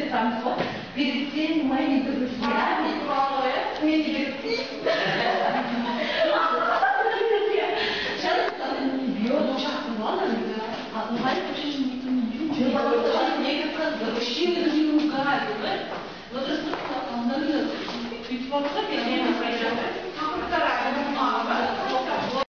там вот, перед всеми моими друзьями, мне не говорит, сейчас она не бьет, сейчас ладно, а ну Валя вообще же никто не бьет. Ну, потому что некоторые мужчины даже не ругают, понимаешь? Вот раз она говорит, ведь в WhatsApp я